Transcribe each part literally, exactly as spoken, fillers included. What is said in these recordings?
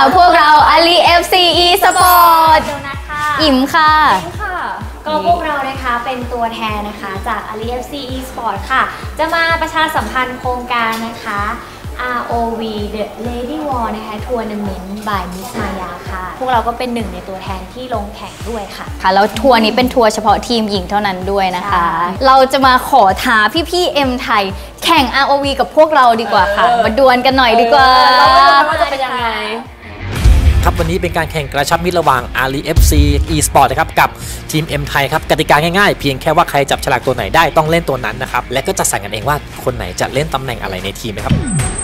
พวกเราอาลี เอฟ ซี e-sport โดนัทค่ะอิ่มค่ะก็พวกเรานะคะเป็นตัวแทนนะคะจากอาลี เอฟ ซี e-sport ค่ะจะมาประชาสัมพันธ์โครงการนะคะ อาร์ โอ วี The Lady War นะคะทัวร์นาเมนต์ by Miss Maya ค่ะพวกเราก็เป็นหนึ่งในตัวแทนที่ลงแข่งด้วยค่ะค่ะแล้วทัวร์นี้เป็นทัวร์เฉพาะทีมหญิงเท่านั้นด้วยนะคะเราจะมาขอท้าพี่ๆ เอ็ม ไทยแข่ง อาร์ โอ วี กับพวกเราดีกว่าค่ะมาดวลกันหน่อยดีกว่าว่าจะเป็นยังไงครับวันนี้เป็นการแข่งกระชับมิตรระหว่าง อาลี เอฟ ซี e-sport นะครับกับทีม M ไทยครับกติกาง่ายๆเพียงแค่ว่าใครจับฉลากตัวไหนได้ต้องเล่นตัวนั้นนะครับและก็จะสั่งกันเองว่าคนไหนจะเล่นตำแหน่งอะไรในทีมนะครับ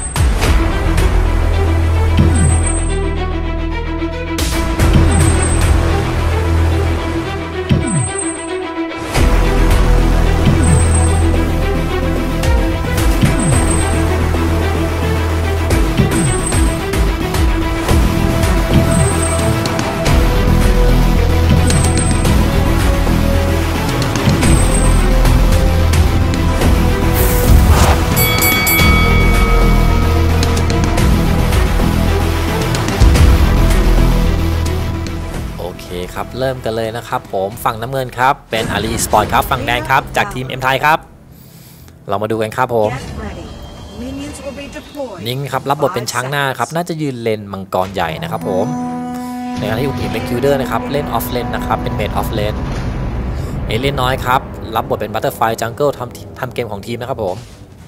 ครับเริ่มกันเลยนะครับผมฝั่งน้ำเงินครับเป็นอาลีสปอร์ตครับฝั่งแดงครับจากทีม M ไทยครับเรามาดูกันครับผมนิ่งครับรับบทเป็นช้างหน้าครับน่าจะยืนเลนมังกรใหญ่นะครับผมในขณะที่อุ๋มอิ๋มเป็นคิวเดอร์นะครับเล่นออฟเลนนะครับเป็นเมดออฟเลนเอเลียนน้อยครับรับบทเป็นบัตเตอร์ไฟจังเกิลทำทำเกมของทีมนะครับผม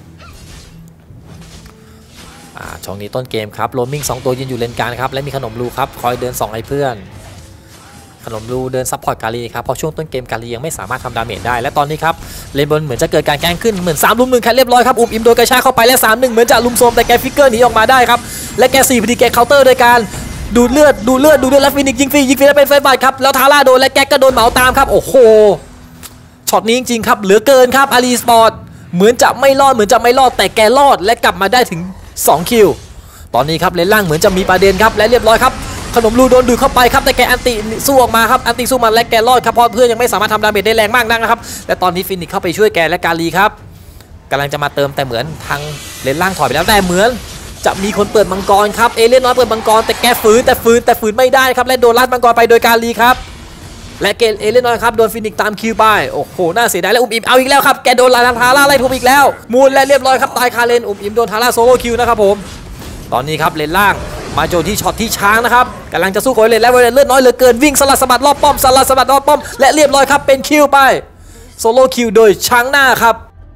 ช่องนี้ต้นเกมครับโรมมิ่งสองตัวยืนอยู่เลนกลางครับและมีขนมรูครับคอยเดินส่องให้เพื่อนขนมรูเดินซับพอร์ตกาลีครับพอช่วงต้นเกมกาลียังไม่สามารถทำดาเมจได้และตอนนี้ครับเลนบนเหมือนจะเกิดการแกล้งขึ้นเหมือนสามลุมหนึ่งแค่เรียบร้อยครับอุ๋มอิ๋มโดนกระชากเข้าไปและสามหนึ่งเหมือนจะลุมโซมแต่แกฟิกเกอร์หนีออกมาได้ครับและแกสี่พอดีแกเคาน์เตอร์โดยการดูดเลือดดูดเลือดดูดเลือดแล้วฟินิกยิงฟรียิงฟรีแล้วเป็นไฟบาดครับแล้วทาร่าโดนและแกก็โดนเหมาตามครับโอ้โหช็อตนี้จริงๆครับเหลือเกินครับอาลีสปอร์ตเหมือนจะไม่รอดเหมือนจะไม่รอดแต่แกรอดและกลับมาได้ถึงสองคิวตอนนี้ครับเลนล่างเหมือนจะมีประเด็นครับและเรียบร้อยครับขนมรูโดนดูดเข้าไปครับแต่แกอันติสู้ออกมาครับอันติสู้มาและแกรอดครับเพราะเพื่อนยังไม่สามารถทำดาเมจได้แรงมากนักนะครับและตอนนี้ฟินิกเข้าไปช่วยแกและกาลีครับกำลังจะมาเติมแต่เหมือนทางเลนล่างถอยไปแล้วแต่เหมือนจะมีคนเปิดมังกรครับเอเลี่ยนน้อยเปิดมังกรแต่แกฝืนแต่ฝืนแต่ฝืนไม่ได้ครับและโดนลัดมังกรไปโดยกาลีครับและเกเอเลี่ยนน้อยครับโดนฟินิกตามคิวไปโอ้โหน่าเสียดายและอุ๋มอิ๋มเอาอีกแล้วครับแกโดนลาทาร่าไล่ทุบอีกแล้วมูลและเรียบร้อยครับตายคาเลนอุ๋มอิ๋มโดนทาร่าโซโล่คิวนะครับผมตอนนี้ครับเลนล่างมาโจที่ช็อตที่ช้างนะครับกำลังจะสู้กับไวเลนและไวเลนเลือดน้อยเหลือเกินวิ่งสลัดสะบัดรอบป้อมสลัดสะบัดรอบป้อมและเรียบร้อยครับเป็นคิวไปโซโล่คิวโดยช้างหน้าครับ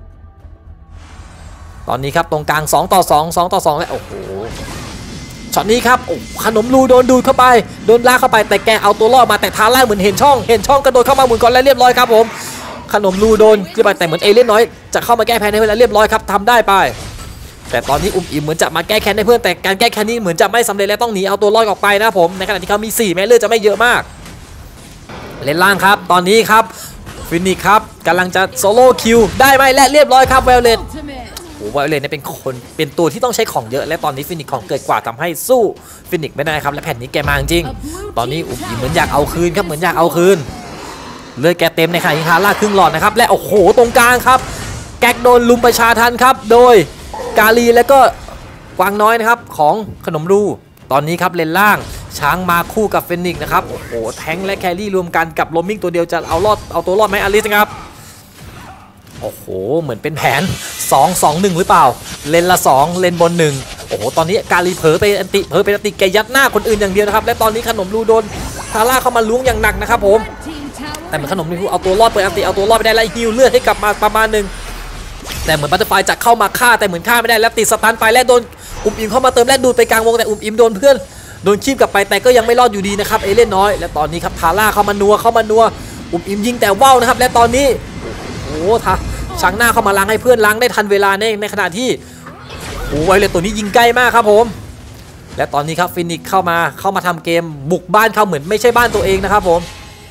ตอนนี้ครับตรงกลางสองต่อสอง สองต่อสองและโอ้โหช็อตนี้ครับขนมรูโดนดูดเข้าไปโดนลากเข้าไปแต่แกเอาตัวรอดมาแต่ทาร่าเหมือนเห็นช่องเห็นช่องกระโดดเข้ามาหมุนก่อนและเรียบร้อยครับผมขนมรูโดนเรียบร้อยแต่เหมือนเอเลี่ยนน้อยจะเข้ามาแก้แพ้ในเวลาเรียบร้อยครับทำได้ไปแต่ตอนนี้อุ๋มอิ๋มเหมือนจะมาแก้แค้นให้เพื่อนแต่การแก้แค้นนี้เหมือนจะไม่สำเร็จและต้องหนีเอาตัวรอดออกไปนะผมในขณะที่เขามีสี่แม้เลือดจะไม่เยอะมากเลนล่างครับตอนนี้ครับฟินิกครับกำลังจะโซโล่คิวได้ไหมและเรียบร้อยครับไวโอเลตโอ้ไวโอเลตเนี่ยเป็นคนเป็นตัวที่ต้องใช้ของเยอะและตอนนี้ฟินิกของเกิดกว่าทำให้สู้ฟินิกไม่ได้ครับและแผ่นนี้แกมาจริงตอนนี้อุ๋มอิ๋มเหมือนอยากเอาคืนครับเหมือนอยากเอาคืนเลือดแกเต็มในขณะที่ทาร่าครึ่งหลอดนะครับและโอ้โหตรงกลางครับแก๊กโดนลุมประชาทันครับโดยกาลีและก็กวางน้อยนะครับของขนมรูตอนนี้ครับเลนล่างช้างมาคู่กับเฟนิกนะครับโอ้โหแทงและแครี่รวมกันกับโรมมิ่งตัวเดียวจะเอารอดเอาตัวรอดไหมอลิสครับโอ้โหเหมือนเป็นแผนสอง สอง หนึ่งหรือเปล่าเลนละสองเลนบนหนึ่งโอ้โหตอนนี้กาลีเผลอไปอันติเผลอไปอันติแกยัดหน้าคนอื่นอย่างเดียวนะครับและตอนนี้ขนมรูโดนทาร่าเข้ามาล้วงอย่างหนักนะครับผมแต่เหมือนขนมรูเอาตัวรอดเปิดอันติเอาตัวรอดไปได้ไล่ฮิวเลือดให้กลับมาประมาณหนึ่งแต่เหมือนบัตเตอร์ไฟจะเข้ามาฆ่าแต่เหมือนฆ่าไม่ได้แล้วติดสตันไปและโดนอุ๋มอิ๋มเข้ามาเติมและดูดไปกลางวงแต่อุ๋มอิ๋มโดนเพื่อนโดนคีบกลับไปแต่ก็ยังไม่รอดอยู่ดีนะครับเอเลี่ยนน้อยและตอนนี้ครับทาร่าเข้ามานัวเข้ามานัวอุ๋มอิ๋มยิงแต่ว่าวนะครับและตอนนี้โอ้โหทาช้างหน้าเข้ามาล้างให้เพื่อนล้างได้ทันเวลาในในขณะที่โอ้ไวเลตตัวนี้ยิงใกล้มากครับผมและตอนนี้ครับฟินิกเข้ามาเข้ามาทำเกมบุกบ้านเขาเหมือนไม่ใช่บ้านตัวเองนะครับผม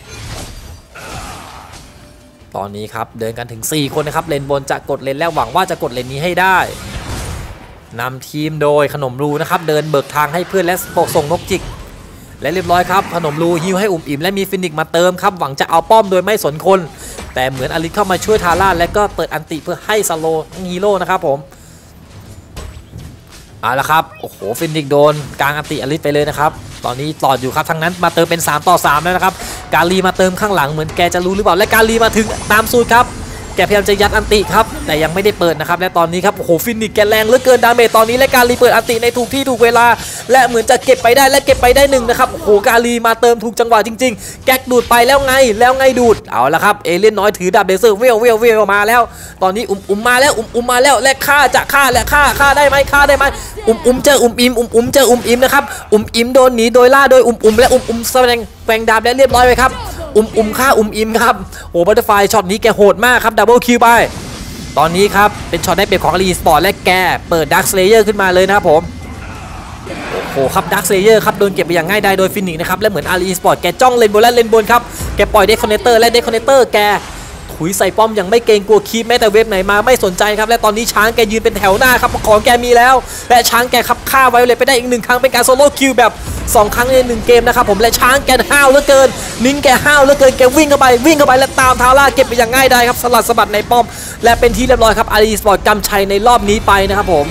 ตอนนี้ครับเดินกันถึงสี่คนนะครับเลนบนจะกดเลนแล้วหวังว่าจะกดเลนนี้ให้ได้นำทีมโดยขนมรูนะครับเดินเบิกทางให้เพื่อนและโปกส่งนกจิกและเรียบร้อยครับขนมรูฮิวให้อุ๋มอิ๋มและมีฟินิกมาเติมครับหวังจะเอาป้อมโดยไม่สนคนแต่เหมือนอลิสเข้ามาช่วยทาร่าและก็เปิดอันติเพื่อให้สโลฮีโร่นะครับผมเอาละครับโอ้โหฟินิกโดนกลางอันติอลิสไปเลยนะครับตอนนี้ตอดอยู่ครับทั้งนั้นมาเติมเป็นสามต่อสามแล้วนะครับกาลีมาเติมข้างหลังเหมือนแกจะรู้หรือเปล่าและกาลีมาถึงตามสูตรครับแกพยายามจะยัดอันติครับแต่ยังไม่ได้เปิดนะครับและตอนนี้ครับโอ้โหฟินิกแกแรงเหลือเกินดาเมจตอนนี้และกาลีเปิดอันติในถูกที่ถูกเวลาและเหมือนจะเก็บไปได้และเก็บไปได้หนึ่งนะครับโอ้โหกาลีมาเติมถูกจังหวะจริงๆแก๊กดูดไปแล้วไงแล้วไงดูดเอาละครับเอเลี่ยนน้อยถือดาบเลเซอร์เวลเวลเวลมาแล้วตอนนี้อุ้มอุ้มมาแล้วอุ้มอุ้มมาแล้วและฆ่าจะฆ่าและฆ่าฆ่าได้ไหมฆ่าได้ไหมอุ้มอุ้มเจออุ้มอิมอุ้มอุ้มเจออุ้มอิมนะครับอุ้มอิมโดนหนีโดยล่าโดยอุ้มอุ้มและอุ้มอุ้มแสดงแกว่งดาบและเรียบร้อยไปครับอุ้มอุ้มฆ่าอุ้มอิมครับโอ้บัตเตอร์ไฟช็อตนี้แกโหดมากครับดับเบิลคิวไปตอนนี้ครับเป็นช็อตได้เปรียบของรีสปอร์ตและแกเปิดดักสเลเยอร์ขึ้นมาเลยนะครับผมโอ้โหครับดักสเลเยอร์ครับโดนเก็บไปอย่างง่ายดายโดยฟินิกนะครับและเหมือนอารีสปอร์ตแกจ้องเลนบนและเลนบนครับแกปล่อยเดคคอนเนคเตอร์และเดคคอนเนคเตอร์แกถุยใส่ป้อมอย่างไม่เกรงกลัวคีบแม้แต่เว็บไหนมาไม่สนใจครับและตอนนี้ช้างแกยืนเป็นแถวหน้าครับของแกมีแล้วและช้างแกขับฆ่าไว้เลยไปได้อีกหนึ่งครั้งเป็นการโซโล่คิวแบบสองครั้งในหนึ่งเกมนะครับผมและช้างแกห้าวเหลือเกินนิ้งแกห้าวเหลือเกินแกวิ่งเข้าไปวิ่งเข้าไปและตามทาร่าเก็บไปอย่างง่ายได้ครับสลัดสะบัดในป้อมและเป็นที่เรียบร้อยครับอารีสปอร์ตกำชัยในรอบนี้ไปนะครับผม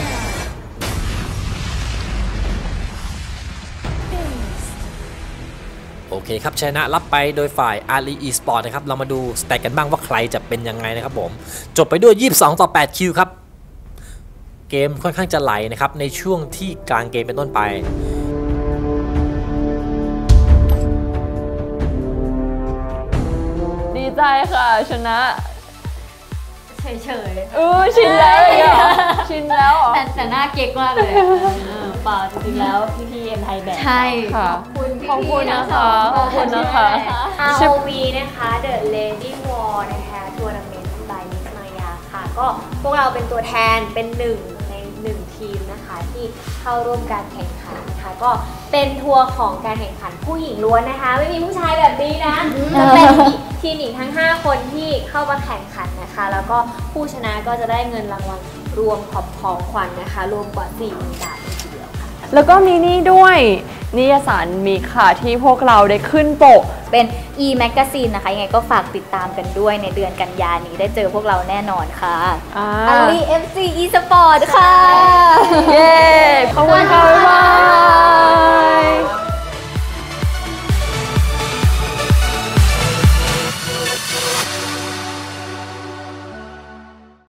โอเคครับชนะรับไปโดยฝ่าย อารี Esport นะครับเรามาดูสแต็กกันบ้างว่าใครจะเป็นยังไงนะครับผมจบไปด้วยยี่สิบสองต่อแปดคิวครับเกมค่อนข้างจะไหลนะครับในช่วงที่กลางเกมเป็นต้นไปดีใจค่ะชนะเฉยๆเออชินแล้วเหรอชินแล้วเหรอแต่แต่หน้าเก๊กมากเลยเปล่าจริงๆแล้วพี่พีเอ็มไทยแบนด์ใช่ค่ะคุณขอบคุณนะคะขอบคุณนะคะขอบคุณนะคะอาร์ โอ วี นะคะ The Lady War นะคะทัวร์นาเมนต์ by Miss Maya ค่ะ ก็พวกเราเป็นตัวแทนเป็นหนึ่งในหนึ่งทีมนะคะที่เข้าร่วมการแข่งขันนะคะก็เป็นทัวร์ของการแข่งขันผู้หญิงล้วนนะคะไม่มีผู้ชายแบบนี้นะจะเป็นทีมหญิงทั้งห้าคนที่เข้ามาแข่งขันนะคะแล้วก็ผู้ชนะก็จะได้เงินรางวัลรวมขอบของขวัญนะคะรวมกว่า สี่หมื่น บาทเลยทีเดียวค่ะแล้วก็มีนี่ด้วยนิยสารมีค่ะที่พวกเราได้ขึ้นปกเป็น e magazine นะคะยังไงก็ฝากติดตามกันด้วยในเดือนกันยานี้ได้เจอพวกเราแน่นอนค่ะอ่าอารี เอฟ ซี Esport ค่ะเย้ขอบคุณ